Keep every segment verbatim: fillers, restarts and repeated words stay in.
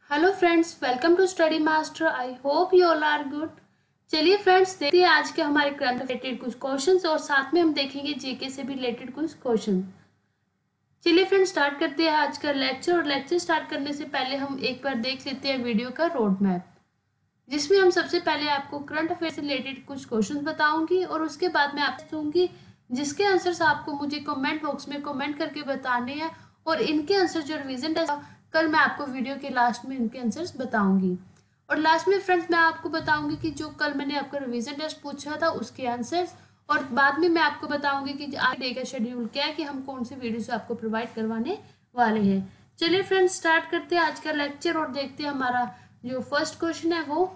Hello friends, welcome to study master. I hope you all are good. चलिए friends, देखते हैं आज के हमारे करंट रिलेटेड कुछ क्वेश्चंस और साथ में हम देखेंगे जीके से भी रिलेटेड कुछ क्वेश्चन। चलिए फ्रेंड्स, स्टार्ट करते हैं आज का लेक्चर। और लेक्चर स्टार्ट करने से पहले हम एक बार देख लेते हैं वीडियो का रोड मैप, जिसमें हम सबसे पहले आपको करंट अफेयर से रिलेटेड कुछ क्वेश्चन बताऊंगी और उसके बाद मैं आपसे दूंगी जिसके आंसर्स आपको मुझे कमेंट बॉक्स में कमेंट करके बताने हैं। और इनके आंसर जो रिवीजन टेस्ट कल मैं आपको वीडियो के लास्ट में इनके आंसर्स बताऊंगी। और लास्ट में फ्रेंड्स मैं आपको बताऊंगी कि जो कल मैंने आपका रिवीजन टेस्ट पूछा था उसके आंसर्स, और बाद में मैं आपको बताऊंगी कि आज डे का शेड्यूल क्या है, कि हम कौन से वीडियो से आपको प्रोवाइड करवाने वाले हैं। चलिए फ्रेंड्स, स्टार्ट करते हैं आज का लेक्चर और देखते हैं हमारा जो फर्स्ट क्वेश्चन है वो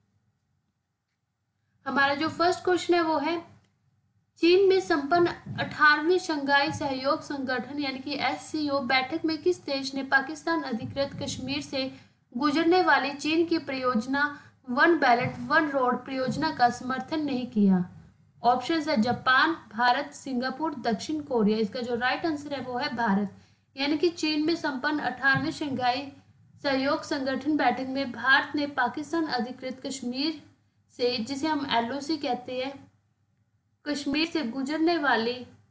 हमारा जो फर्स्ट क्वेश्चन है वो है, चीन में संपन्न अठारहवीं शंघाई सहयोग संगठन यानी कि एस सी ओ बैठक में किस देश ने पाकिस्तान अधिकृत कश्मीर से गुजरने वाली चीन की परियोजना वन बैलेट वन रोड परियोजना का समर्थन नहीं किया? ऑप्शन है जापान, भारत, सिंगापुर, दक्षिण कोरिया। इसका जो राइट आंसर है वो है भारत। यानी कि चीन में संपन्न अठारहवीं शंघाई सहयोग संगठन बैठक में भारत ने पाकिस्तान अधिकृत कश्मीर से, जिसे हम एल ओ सी कहते हैं, कश्मीर से गुजरने वाली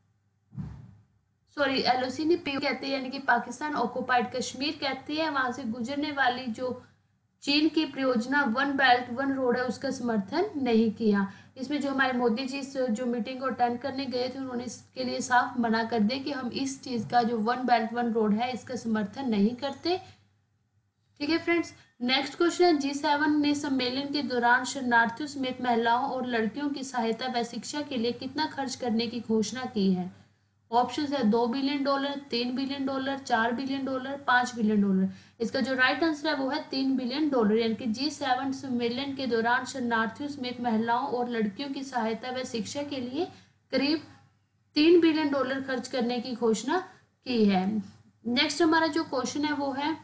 सॉरी एल ओ सी नहीं, पी ओ कहते हैं, यानी कि पाकिस्तान ऑक्युपाइड कश्मीर कहते हैं, वहां से गुजरने वाली जो चीन की परियोजना वन बेल्ट वन रोड है उसका समर्थन नहीं किया। इसमें जो हमारे मोदी जी जो मीटिंग को अटेंड करने गए थे उन्होंने इसके लिए साफ मना कर दिया कि हम इस चीज का जो वन बेल्ट वन रोड है इसका समर्थन नहीं करते। ठीक है फ्रेंड्स, नेक्स्ट क्वेश्चन है, जी सेवन ने सम्मेलन के दौरान शरणार्थियों समेत महिलाओं और लड़कियों की सहायता व शिक्षा के लिए कितना खर्च करने की घोषणा की है? ऑप्शन है दो बिलियन डॉलर, तीन बिलियन डॉलर, चार बिलियन डॉलर, पांच बिलियन डॉलर। इसका जो राइट आंसर है वो है तीन बिलियन डॉलर। यानी कि जी सेवन सम्मेलन के दौरान शरणार्थियों समेत महिलाओं और लड़कियों की सहायता व शिक्षा के लिए करीब तीन बिलियन डॉलर खर्च करने की घोषणा की है। नेक्स्ट हमारा जो क्वेश्चन है वो है,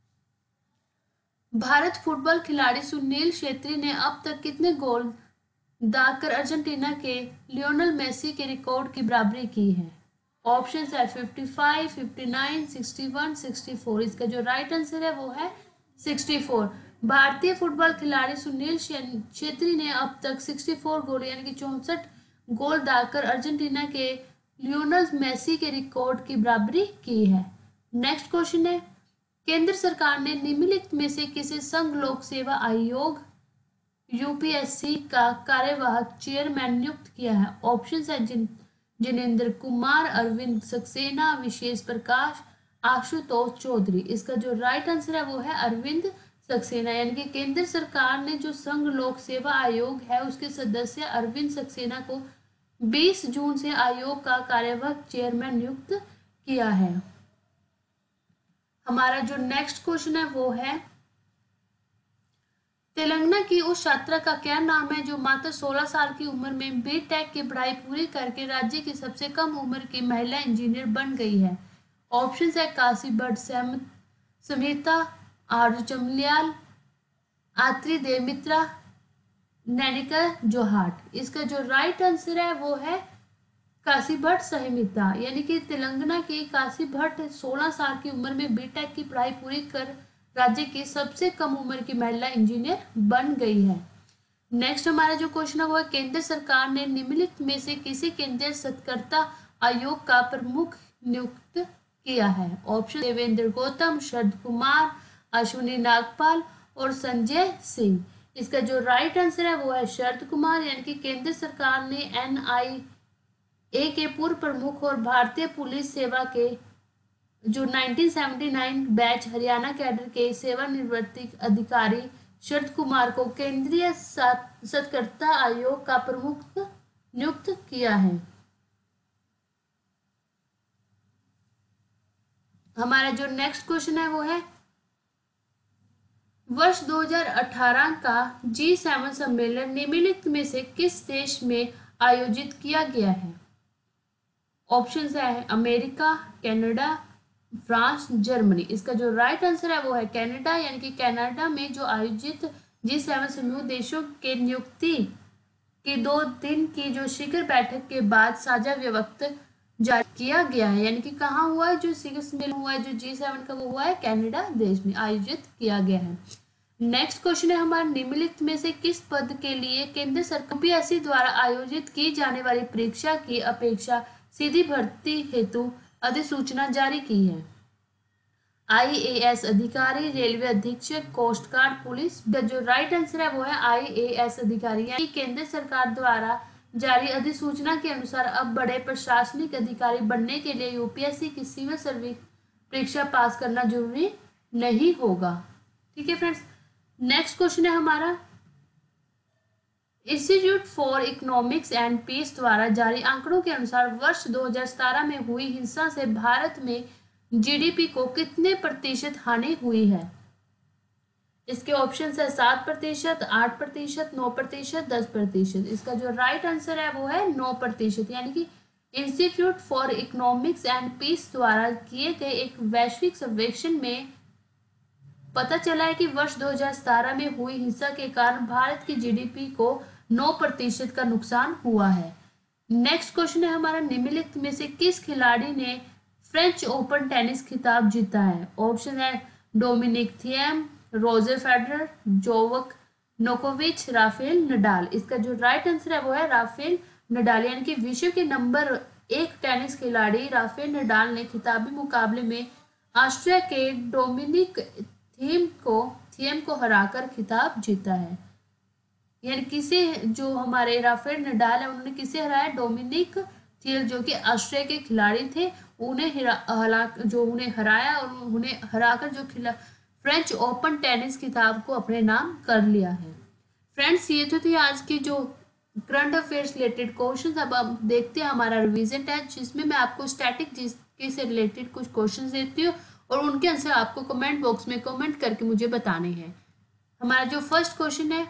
भारत फुटबॉल खिलाड़ी सुनील छेत्री ने अब तक कितने गोल दागकर अर्जेंटीना के लियोनेल मेसी के रिकॉर्ड की बराबरी की है? ऑप्शन है पचपन, उनसठ, इकसठ, चौंसठ। इसका जो राइट आंसर है वो है चौंसठ। भारतीय फुटबॉल खिलाड़ी सुनील छेत्री ने अब तक चौंसठ गोल यानी कि चौंसठ गोल दागकर अर्जेंटीना के लियोनेल मेसी के रिकॉर्ड की बराबरी की है। नेक्स्ट क्वेश्चन है, केंद्र सरकार ने निम्नलिखित में से किसे संघ लोक सेवा आयोग यू पी एस सी का कार्यवाहक चेयरमैन नियुक्त किया है? ऑप्शन है जिन जिनेंद्र कुमार, अरविंद सक्सेना, विशेष प्रकाश, आशुतोष चौधरी। इसका जो राइट आंसर है वो है अरविंद सक्सेना। यानी कि केंद्र सरकार ने जो संघ लोक सेवा आयोग है उसके सदस्य अरविंद सक्सेना को बीस जून से आयोग का कार्यवाहक चेयरमैन नियुक्त किया है। हमारा जो नेक्स्ट क्वेश्चन है वो है, तेलंगाना की उस छात्रा का क्या नाम है जो मात्र सोलह साल की उम्र में बी टेक की पढ़ाई पूरी करके राज्य की सबसे कम उम्र की महिला इंजीनियर बन गई है? ऑप्शन है काशी भट्ट समिता, आरजू चमलियाल, आत्री देवमित्रा, नैनिका जोहाट। इसका जो राइट आंसर है वो है काशी भट्ट सहिमिता। यानी कि तेलंगाना की काशी भट्ट सोलह साल की उम्र में बीटेक की पढ़ाई पूरी कर राज्य की सबसे कम उम्र की महिला इंजीनियर बन गई है। नेक्स्ट हमारा जो क्वेश्चन है वो है, केंद्र सरकार ने निम्नलिखित में से किसी केंद्रीय सतर्कता आयोग का प्रमुख नियुक्त किया है? ऑप्शन देवेंद्र गौतम, शरद कुमार, अश्विनी नागपाल और संजय सिंह। इसका जो राइट आंसर है वो है शरद कुमार। यानी कि केंद्र सरकार ने एन आई ए के पूर्व प्रमुख और भारतीय पुलिस सेवा के जो उन्नीस सौ उन्यासी बैच हरियाणा कैडर के सेवानिवृत्त अधिकारी शरद कुमार को केंद्रीय सतर्कता आयोग का प्रमुख नियुक्त किया है। हमारा जो नेक्स्ट क्वेश्चन है वो है, वर्ष दो हज़ार अठारह का जी सेवन सम्मेलन निम्नलिखित में से किस देश में आयोजित किया गया है? ऑप्शन है अमेरिका, कनाडा, फ्रांस, जर्मनी। इसका जो राइट आंसर है वो है कनाडा। यानी कि कनाडा में जो आयोजित जी सेवन समूह देशों के नियुक्ति की दो दिन की जो शिखर बैठक के बाद साझा व्यक्त जारी किया गया है, यानी कि कहाँ हुआ है, जो सिक्स मिल हुआ है, जो जी सेवन का वो हुआ है कनाडा देश में आयोजित किया गया है। नेक्स्ट क्वेश्चन है हमारा, निम्नलिखित में से किस पद के लिए केंद्र सरकार यूपीएससी द्वारा आयोजित की जाने वाली परीक्षा की अपेक्षा सीधी भर्ती हेतु अधिसूचना जारी की है? आईएएस अधिकारी, रेलवे अधीक्षक, कोस्ट गार्ड, पुलिस। जो राइट आंसर है वो है आईएएस अधिकारी, यानी केंद्र सरकार द्वारा जारी अधिसूचना के अनुसार अब बड़े प्रशासनिक अधिकारी बनने के लिए यूपीएससी की सिविल सर्विस परीक्षा पास करना जरूरी नहीं होगा। ठीक है फ्रेंड्स, नेक्स्ट क्वेश्चन है हमारा, institute for economics and peace द्वारा जारी आंकड़ों के अनुसार वर्ष दो हज़ार सत्रह में हुई हिंसा से भारत में जीडीपी को कितने प्रतिशत हानि हुई है? इसके ऑप्शन है सात प्रतिशत, आठ प्रतिशत, नौ प्रतिशत, दस प्रतिशत। इसका जो राइट आंसर है वो है नौ प्रतिशत, यानी कि institute for economics and peace द्वारा किए गए एक वैश्विक सर्वेक्षण में पता चला है कि वर्ष दो हज़ार सत्रह में हुई हिंसा के कारण भारत की जीडीपी को नौ प्रतिशत का नुकसान हुआ है। नेक्स्ट क्वेश्चन है हमारा, निम्नलिखित में से किस खिलाड़ी ने फ्रेंच ओपन टेनिस खिताब जीता है? ऑप्शन है Dominic Thiem, Roger Federer, Novak नोकोविच, राफेल नडाल। इसका जो राइट आंसर है वो है राफेल नडाल, यानी कि विश्व के नंबर एक टेनिस खिलाड़ी राफेल नडाल ने खिताबी मुकाबले में ऑस्ट्रिया के डोमिनिक थीम को थिएम को हराकर खिताब जीता है। यानी किसे, जो हमारे राफेल नडाल है उन्होंने किसे हराया? डोमिनिक थिएम, जो कि ऑस्ट्रिया के खिलाड़ी थे, उन्हें हरा जो उन्हें हराया और उन्हें हराकर जो खिला फ्रेंच ओपन टेनिस खिताब को अपने नाम कर लिया है। फ्रेंड्स, ये तो थी आज की जो करंट अफेयर्स रिलेटेड क्वेश्चन। अब आप देखते हैं हमारा रिवीजन टेस्ट, जिसमें मैं आपको स्टैटिक जीके से रिलेटेड कुछ क्वेश्चन देती हूँ और उनके आंसर आपको कमेंट बॉक्स में कमेंट करके मुझे बताने हैं। हमारा जो फर्स्ट क्वेश्चन है,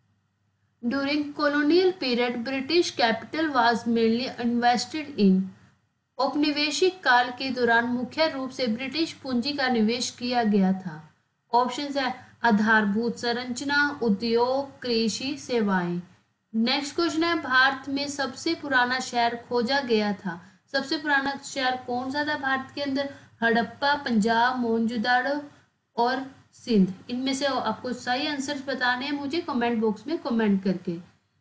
during colonial period British capital was mainly invested in. औपनिवेशिक काल के दौरान मुख्य रूप से ब्रिटिश पूंजी का निवेश किया गया था। ऑप्शन है आधारभूत संरचना, उद्योग, कृषि, सेवाएं। नेक्स्ट क्वेश्चन है, भारत में सबसे पुराना शहर खोजा गया था। सबसे पुराना शहर कौन सा था भारत के अंदर? हड़प्पा, पंजाब, मोहनजोदाड़ो और सिंध। इनमें से आपको सही आंसर बताने हैं मुझे कमेंट बॉक्स में कमेंट करके।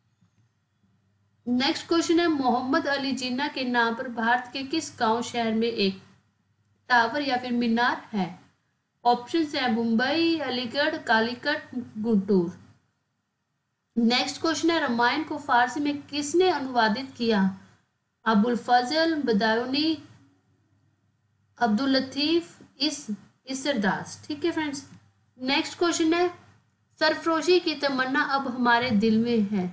नेक्स्ट क्वेश्चन है, मोहम्मद अली जिन्ना के नाम पर भारत के किस गांव शहर में एक टावर या फिर मीनार है? ऑप्शन है मुंबई, अलीगढ़, कालीकट, गुंटूर। नेक्स्ट क्वेश्चन है, रामायण को फारसी में किसने अनुवादित किया? अबुल फजल बदायूनी, अब्दुल लतीफ, इस इसरदास। ठीक है फ्रेंड्स, नेक्स्ट क्वेश्चन है, सरफरोशी की तमन्ना अब हमारे दिल में है।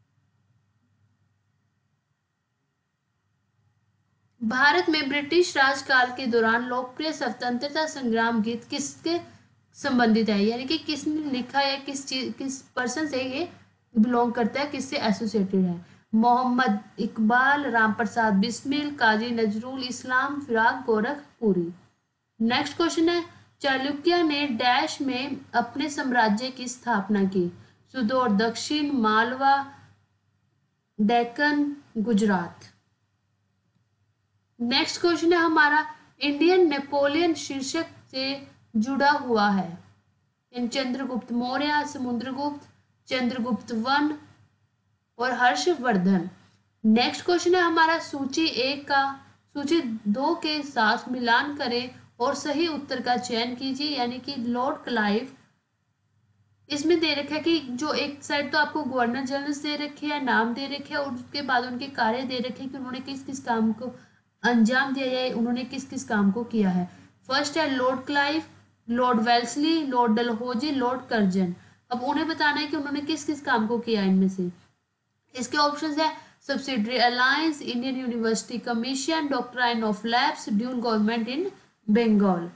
भारत में ब्रिटिश राजकाल के दौरान लोकप्रिय स्वतंत्रता संग्राम गीत किसके संबंधित है? यानी कि किसने लिखा है, किस चीज किस पर्सन से ये बिलोंग करता है, किससे एसोसिएटेड है? मोहम्मद इकबाल, राम प्रसाद बिस्मिल, काजी नजरुल इस्लाम, फिराक गोरखपुरी। नेक्स्ट क्वेश्चन है, चालुक्य ने डैश में अपने साम्राज्य की स्थापना की? सुदूर दक्षिण, मालवा, डेक्कन, गुजरात। नेक्स्ट क्वेश्चन है हमारा, इंडियन नेपोलियन शीर्षक से जुड़ा हुआ है? चंद्रगुप्त मौर्य, समुद्रगुप्त, चंद्रगुप्त वन और हर्षवर्धन। नेक्स्ट क्वेश्चन है हमारा, सूची एक का सूची दो के साथ मिलान करें और सही उत्तर का चयन कीजिए। यानी कि लॉर्ड क्लाइव, इसमें दे रखा है कि जो एक साइड तो आपको गवर्नर जनरल दे रखे है, नाम दे रखे है और उसके बाद उनके कार्य दे रखे हैं कि उन्होंने किस किस काम को अंजाम दिया है, उन्होंने किस किस काम को किया है। फर्स्ट है Lord Clive, Lord Wellesley, Lord Dalhousie, Lord Curzon. अब उन्हें बताना है कि उन्होंने किस किस काम को किया इनमें से। इसके ऑप्शंस है subsidiary alliance, Indian university commission, doctrine of lapse, dual government in Bengal.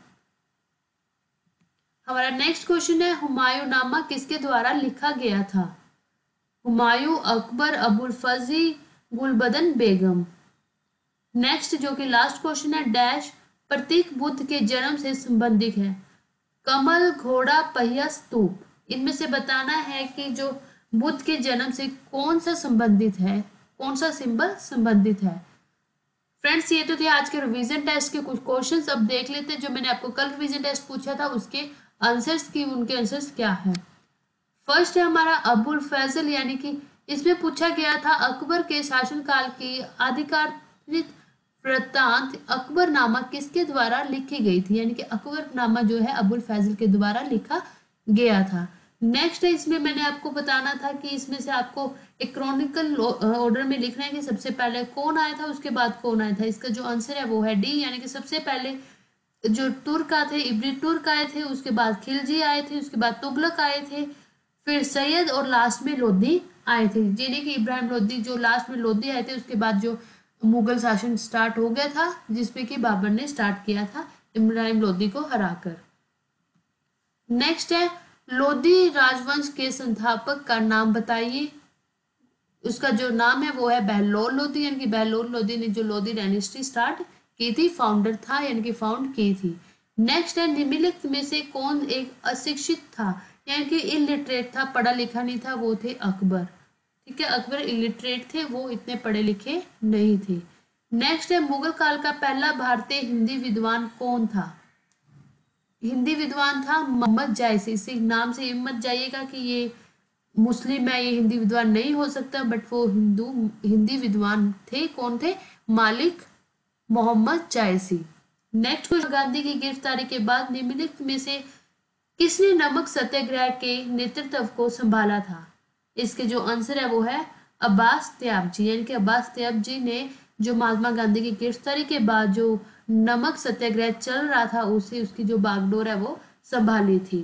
हमारा नेक्स्ट क्वेश्चन है, हुमायूं नामा किसके द्वारा लिखा गया था? हुमायूं, अकबर, अबुल फजी, गुलबदन बेगम। नेक्स्ट जो कि लास्ट क्वेश्चन है, डैश प्रतीक बुद्ध के जन्म से संबंधित है? कमल, घोड़ा, पहिया, स्तूप। इनमें से बताना है कि जो बुद्ध के जन्म से कौन सा संबंधित है, कौन सा सिंबल संबंधित है। फ्रेंड्स ये तो थे आज के रिवीजन टेस्ट के कुछ क्वेश्चंस। अब देख लेते हैं जो मैंने आपको कल रिवीजन टेस्ट पूछा था उसके आंसर्स की, उनके आंसर्स क्या है। फर्स्ट है हमारा अबुल फैजल, यानी कि इसमें पूछा गया था अकबर के शासनकाल की आधिकारिक वृत्तांत अकबरनामा किसके द्वारा लिखी गई थी, यानी कि अकबरनामा जो है अबुल फैजल के द्वारा लिखा गया था। नेक्स्ट है इसमें मैंने आपको बताना था कि इसमें से आपको एक क्रॉनिकल ऑर्डर में लिखना है कि सबसे पहले कौन आया था उसके बाद कौन आया था। इसका जो आंसर है वो है डी, यानी कि सबसे पहले जो तुर्क आए थे, इब्री तुर्क आए थे, उसके बाद खिलजी आए थे, उसके बाद तुगलक आए थे, फिर सैयद और लास्ट में लोधी आए थे। यानी कि इब्राहिम लोधी जो लास्ट में लोधी आए थे, उसके बाद जो मुगल शासन स्टार्ट हो गया था जिसमें कि बाबर ने स्टार्ट किया था इब्राहिम लोधी को हराकर। नेक्स्ट है लोधी राजवंश के संस्थापक का नाम बताइए। उसका जो नाम है वो है बहलोल लोधी, यानी कि बहलोल लोधी ने जो लोधी डायनेस्टी स्टार्ट की थी, फाउंडर था, यानी कि फाउंड की थी। नेक्स्ट है निम्नलिखित में से कौन एक अशिक्षित था, यानी कि इलिटरेट था, पढ़ा लिखा नहीं था, वो थे अकबर। ठीक है, अकबर इलिटरेट थे, वो इतने पढ़े लिखे नहीं थे। नेक्स्ट है मुगल काल का पहला भारतीय हिंदी विद्वान कौन था। हिंदी विद्वान था मोहम्मद जायसी। इसी नाम से मत जाइएगा कि ये मुस्लिम है, ये हिंदी विद्वान नहीं हो सकता, बट वो हिंदू हिंदी विद्वान थे। कौन थे? मालिक मोहम्मद जायसी। नेक्स्ट क्वेश्चन, गांधी की गिरफ्तारी के बाद निम्नलिखित में से किसने नमक सत्याग्रह के नेतृत्व को संभाला था। इसके जो आंसर है वो है अब्बास त्याबजी, यानी कि अब्बास त्याबजी ने जो महात्मा गांधी की गिरफ्तारी के बाद जो नमक सत्याग्रह चल रहा था उसे उसकी जो बागडोर है वो संभाली थी।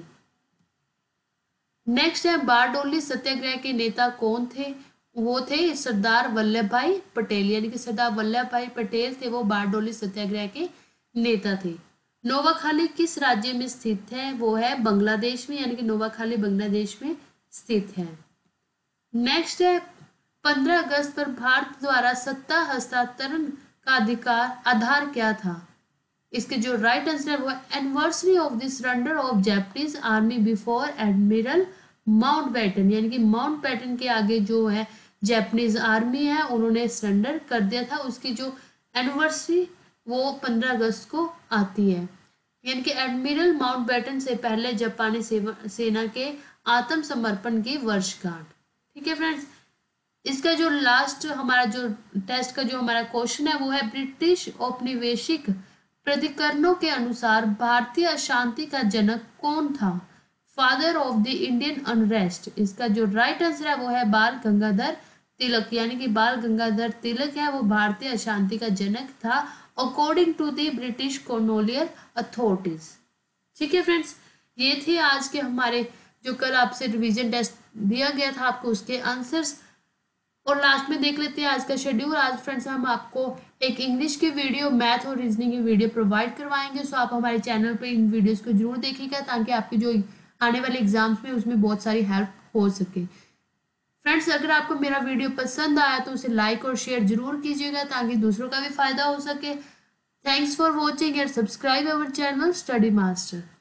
नेक्स्ट है बारडोली सत्याग्रह के नेता कौन थे। वो थे सरदार वल्लभ भाई पटेल, यानी कि सरदार वल्लभ भाई पटेल थे वो बारडोली सत्याग्रह के नेता थे। नोवाखाली किस राज्य में स्थित है। वो है बांग्लादेश में, यानी कि नोवाखाली बांग्लादेश में स्थित है। नेक्स्ट है पंद्रह अगस्त पर भारत द्वारा सत्ता हस्तांतरण का अधिकार आधार क्या था। इसके जो राइट आंसर है वो anniversary of the surrender of Japanese army before admiral Mountbatten, यानी कि माउंटबेटन के आगे जो है जापानीज आर्मी है उन्होंने सरेंडर कर दिया था। उसकी जो एनिवर्सरी वो पंद्रह अगस्त को आती है, यानी कि एडमिरल माउंटबेटन से पहले जापानी सेना के आत्मसमर्पण की वर्षगांठ। ठीक है फ्रेंड्स, इसका जो लास्ट हमारा जो टेस्ट का जो हमारा क्वेश्चन है वो है ब्रिटिश औपनिवेशिक प्रतिकरणों के अनुसार भारतीय अशांति का जनक कौन था। Father of the Indian unrest. इसका जो राइट आंसर है वो है बाल गंगाधर तिलक, यानी कि बाल गंगाधर तिलक है वो भारतीय अशांति का जनक था according to the British colonial authorities. ठीक है फ्रेंड्स, ये थे आज के हमारे जो कल आपसे रिवीजन टेस्ट दिया गया था आपको उसके आंसर्स। और लास्ट में देख लेते हैं आज का शेड्यूल। आज फ्रेंड्स हम आपको एक इंग्लिश की वीडियो, मैथ और रीजनिंग की वीडियो प्रोवाइड करवाएंगे। सो आप हमारे चैनल पे इन वीडियोस को जरूर देखिएगा ताकि आपके जो आने वाले एग्जाम्स में उसमें बहुत सारी हेल्प हो सके। फ्रेंड्स, अगर आपको मेरा वीडियो पसंद आया तो उसे लाइक और शेयर जरूर कीजिएगा ताकि दूसरों का भी फायदा हो सके। Thanks for watching and subscribe our channel study master.